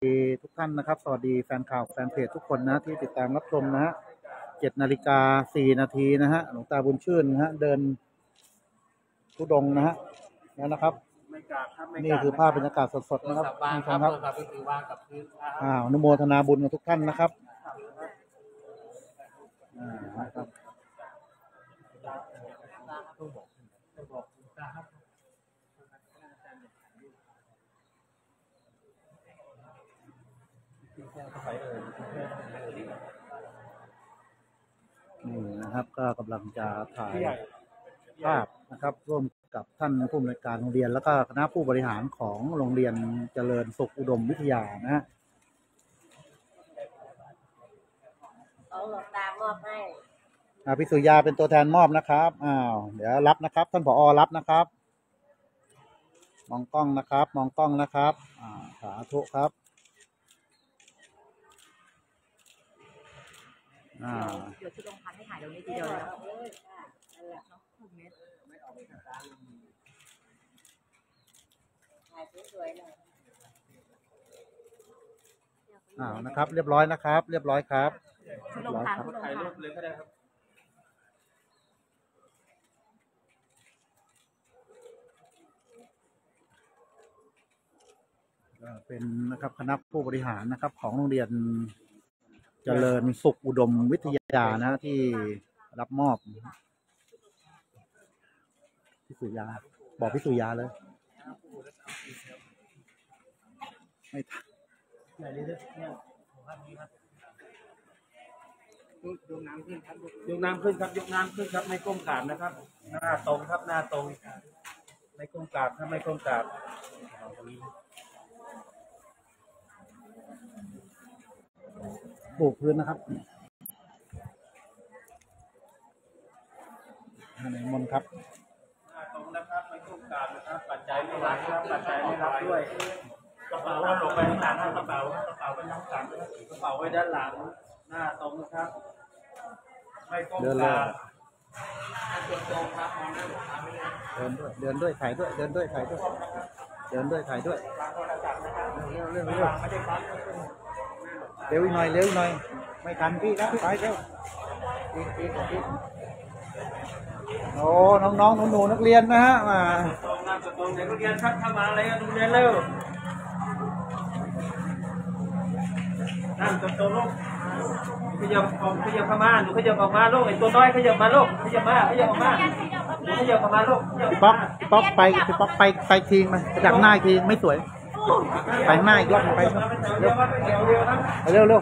ดีทุกท่านนะครับสวัสดีแฟนข่าวแฟนเพจทุกคนนะที่ติดตามรับชมนะฮะ7:04 นาทีนะฮะหลวงตาบุญชื่นนะฮะเดินธุดงค์นะฮะแล้วนะครับนี่คือภาพบรรยากาศสดๆนะครับท่านผู้ชมครับอนุโมทนาบุญกับทุกท่านนะครับนะครับนี่นะครับก็กำลังจะถ่ายภาพนะครับร่วมกับท่านผู้อำนวยการโรงเรียนแล้วก็คณะผู้บริหารของโรงเรียนเจริญสุขอุดมวิทยานะฮะเอาหลวงตามอบให้พี่สุยาเป็นตัวแทนมอบนะครับเดี๋ยวรับนะครับท่านผอ.รับนะครับมองกล้องนะครับมองกล้องนะครับสาธุครับเดี๋ยวที่โรงพักให้ถ่ายตรงนี้ทีเดียวเลยถ่ายสวยๆเลยนะครับเรียบร้อยนะครับเรียบร้อยครับที่โรงพักถ่ายรูปเลยก็ได้ครับเป็นนะครับคณะผู้บริหารนะครับของโรงเรียนเจริญสุขอุดมวิทยานะที่รับมอบพี่สุยาบอกพี่สุยาเลยไม่ทันยกน้ำขึ้นครับยกน้ำขึ้นครับยกน้ำขึ้นครับไม่ก้มกราบนะครับหน้าตรงครับหน้าตรงไม่ก้มกราบถ้าไม่ก้มกราบปลูกพื้นนะครับในมนครับหน้าตรงนะครับไม่ก้มกราบนะครับปัจจัยไม่รับครับปัจจัยไม่รับด้วยกระเป๋าเราลงไปข้างหลังกระเป๋าไปข้างหลังกระเป๋าไว้ด้านหลังหน้าตรงนะครับไม่ก้มกราบตรงครับมองหน้าหลวงตาไม่ได้เดินด้วยถ่ายด้วยเดินด้วยถ่ายด้วยเดินด้วยถ่ายด้วยเร็วอีกหน่อยเร็วอีกหน่อยไม่ทันพี่ครับไปเร็วอีกโอ้น้องหนูนักเรียนนะฮะมาตรงเด็กนักเรียนครับเข้ามาเลยนักเรียนเร็วนั่งตรงลูกขยับเข้ามาหนูขยับออกมาลูกไอ้ตัวน้อยขยับมาลูกขยับออกมาหนูขยับเข้ามาลูกป๊อกไปทีมาจากหน้าทีไม่สวยไปหน้าอีกรอบไปเร็ว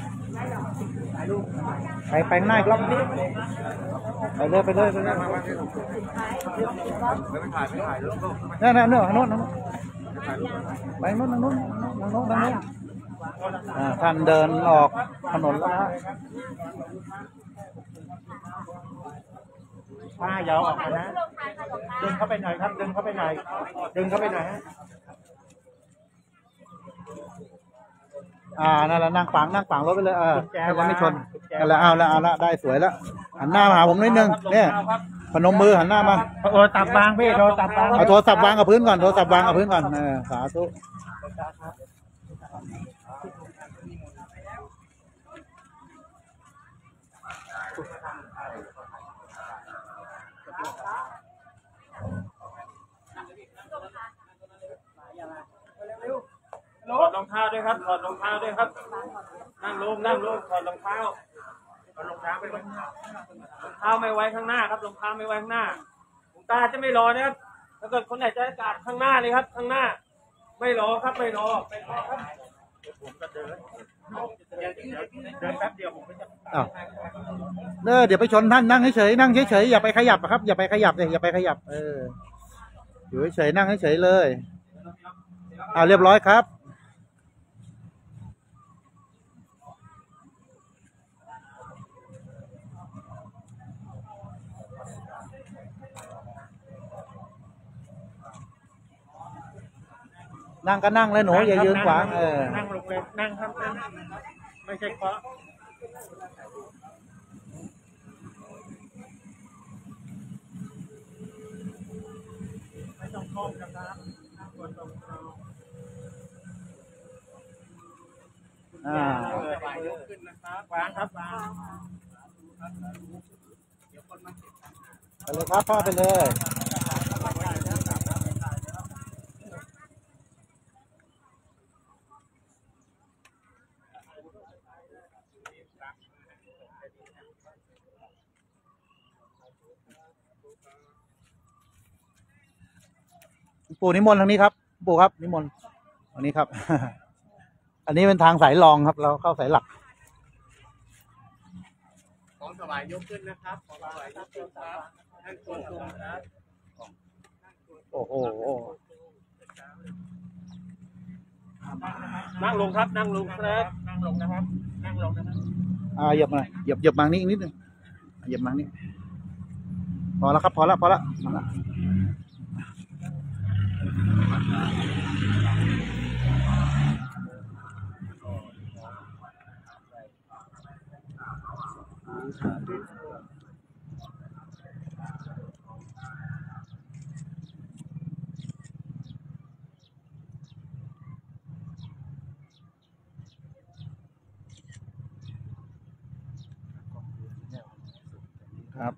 ไปหน้าอีกรอบไปเลยนั่นโน้นไปโน้นท่านเดินออกถนนแล้วฮะผ้ายาวออกมานะดึงเข้าไปหน่อยครับดึงเข้าไปหน่อยฮะนั่นแหละนั่งฝังรถไปเลยยังไม่ชนแล้วเอาละได้สวยแล้วหันหน้ามาหาผมนิดนึงเนี่ยพนมมือหันหน้ามาโทรศัพท์วางพี่โทรศัพท์วางเอาโทรศัพท์วางกับพื้นก่อนสาธุถอดรองเท้าด้วยครับนั่งลงถอดรองเท้ารองเท้าไม่ไว้ข้างหน้าครับรองเท้าไม่ไว้ข้างหน้าหลวงตาจะไม่รอนะครับถ้าเกิดคนไหนจะกราบข้างหน้าเลยครับข้างหน้าไม่รอครับครับผมก็เดินแป๊บเดียวผมก็จะเดี๋ยวไปชนท่านนั่งเฉยอย่าไปขยับครับอย่าไปขยับเลยอยู่เฉยนั่งเฉยเลยเรียบร้อยครับนั่งก็นั่งเลยหนูอย่ายืนขวางนั่งลงเลยนั่งครับไม่ใช่เคาะไม่ต้องก้มนะครับนั่งบนตรงยกขึ้นนะครับวางครับวางไปเลยครับพ่อไปเลย ปู่นิมนต์ทางนี้ครับปู่ครับนิมนต์ทางนี้ครับ อันนี้เป็นทางสายรองครับเราเข้าสายหลักของถวายยกขึ้นนะครับของถวายยกขึ้นครับท่านควรทรงครับโอ้โหนั่งลงครับนั่งลงครับนั่งลงนะครับนั่งลงนะครับเหยียบมาเหยียบมานี่อีกนิดนึงเหยียบมานี่พอแล้วครับพอแล้วพอแล้วพอแล้วครับ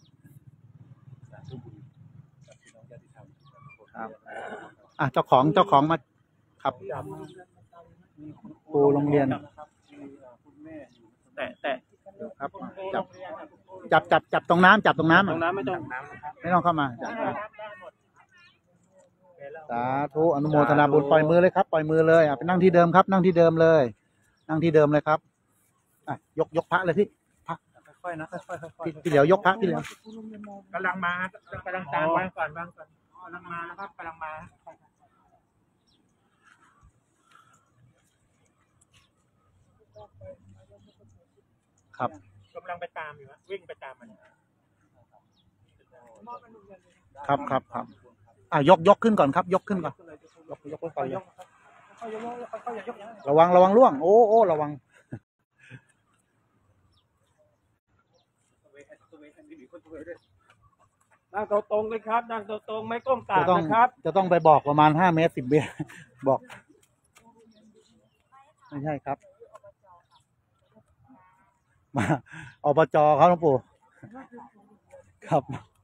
ครับเจ้าของมาครับครูโรงเรียนแต่ครับจับตรงน้ำจับตรงน้ำตรงนั้นไม่ต้องเข้ามาสาธุอนุโมทนาบุญปล่อยมือเลยครับปล่อยมือเลยไปนั่งที่เดิมครับนั่งที่เดิมเลยนั่งที่เดิมเลยครับยกพระเลยพี่พระค่อยๆนะค่อยๆพี่เหลียวยกพระพี่เหลียวกำลังมากำลังตามวางก่อนกำลังมานะครับกำลังมาครับกำลังไปตามอยู่นะวิ่งไปตามมันครับยกขึ้นก่อนครับยกขึ้นก่อนยกก่อนระวังล่วงโอ้ระวังนั่งตรงเลยครับนั่งตรงไม่ก้มตามนะครับจะต้องไปบอกประมาณ5 เมตร 10 เมตรบอกไม่ใช่ครับมาอบจเขาหลวงปู่ครับ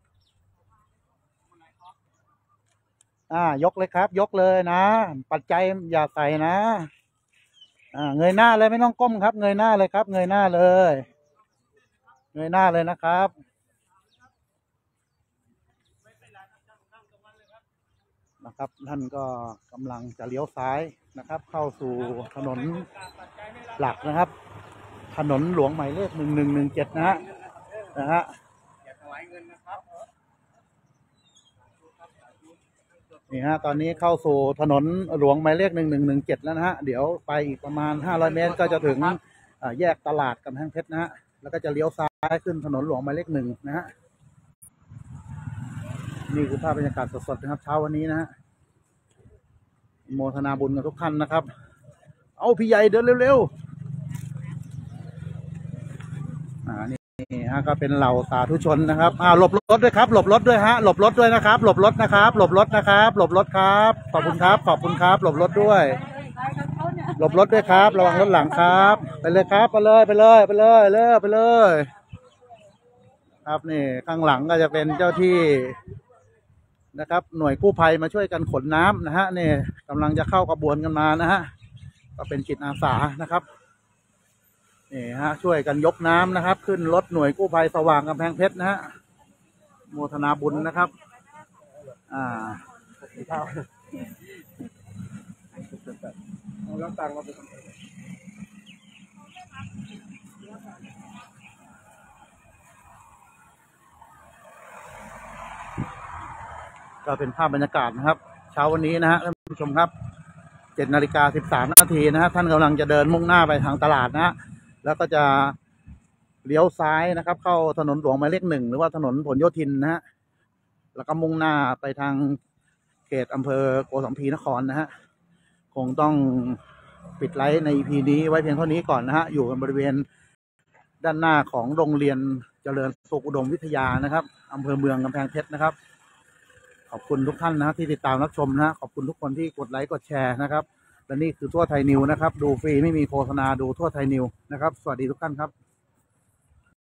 ยกเลยครับยกเลยนะปัจจัยอย่าใส่นะเงยหน้าเลยไม่ต้องก้มครับเงยหน้าเลยครับเงยหน้าเลยเงยหน้าเลยนะครับท่านก็กำลังจะเลี้ยวซ้ายนะครับเข้าสู่ถนนหลักนะครับถนนหลวงหมายเลข1117นะฮะนี่ฮะตอนนี้เข้าสู่ถนนหลวงหมายเลข1117แล้วนะฮะเดี๋ยวไปอีกประมาณ500 เมตรก็จะถึงแยกตลาดกำแพงเพชรนะฮะแล้วก็จะเลี้ยวซ้ายขึ้นถนนหลวงหมายเลข1นะฮะนี่คือภาพบรรยากาศสดๆนะครับเช้าวันนี้นะฮะโมทนาบุญกับทุกท่านนะครับเอาพี่ใหญ่เดินเร็วๆนี่ฮะก็เป็นเหล่าสาธุชนนะครับหลบรถด้วยครับหลบรถด้วยฮะหลบรถด้วยนะครับหลบรถนะครับหลบรถนะครับหลบรถครับขอบคุณครับหลบรถด้วยหลบรถด้วยครับระวังรถหลังครับไปเลยครับไปเลยครับนี่ข้างหลังก็จะเป็นเจ้าที่นะครับหน่วยกู้ภัยมาช่วยกันขนน้ำนะฮะนี่กำลังจะเข้ากระบวนกันมานะฮะก็เป็นจิตอาสานะครับนี่ฮะช่วยกันยกน้ำนะครับขึ้นรถหน่วยกู้ภัยสว่างกำแพงเพชรนะฮะโมทนาบุญนะครับแล้วตังเราไปก็เป็นภาพบรรยากาศนะครับเช้าวันนี้นะฮะท่านผู้ชมครับ7:13 นาทีนะฮะท่านกำลังจะเดินมุ่งหน้าไปทางตลาดนะฮะแล้วก็จะเลี้ยวซ้ายนะครับเข้าถนนหลวงหมายเลข1หรือว่าถนนผลโยธินนะฮะแล้วก็มุ่งหน้าไปทางเขตอำเภอโกสัมพีนครนะฮะคงต้องปิดไลฟ์ใน EP นี้ไว้เพียงเท่านี้ก่อนนะฮะอยู่กันบริเวณด้านหน้าของโรงเรียนเจริญสุขอุดมวิทยานะครับอำเภอเมืองกำแพงเพชรนะครับขอบคุณทุกท่านนะที่ติดตามรับชมนะขอบคุณทุกคนที่กดไลค์กดแชร์นะครับและนี่คือทั่วไทยนิวนะครับดูฟรีไม่มีโฆษณาดูทั่วไทยนิวนะครับสวัสดีทุกท่านครับ